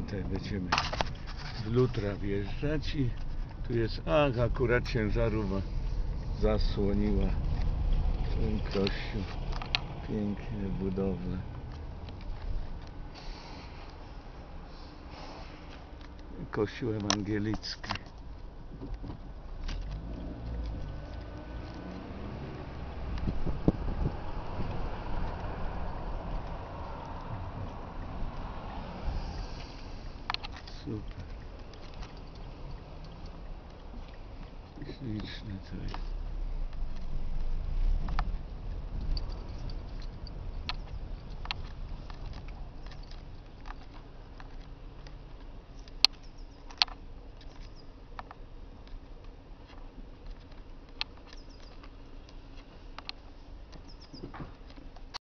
10 będziemy w Lutra wjeżdżać i tu jest, akurat ciężarówka zasłoniła ten kościół. Piękne budowle. Kościół ewangelicki. Super. Śliczne to jest.